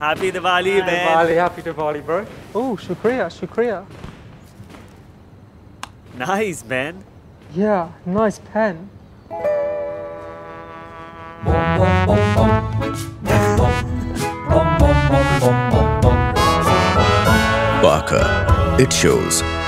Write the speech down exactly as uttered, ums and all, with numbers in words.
Happy Diwali, man. Diwali, happy Diwali, bro. Oh, shukriya, shukriya. Nice, man. Yeah, nice pen. Parker. It shows.